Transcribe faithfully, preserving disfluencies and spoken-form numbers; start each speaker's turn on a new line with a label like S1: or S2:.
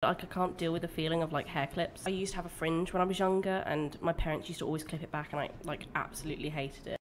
S1: Like, I can't deal with the feeling of like hair clips. I used to have a fringe when I was younger and my parents used to always clip it back and I like absolutely hated it.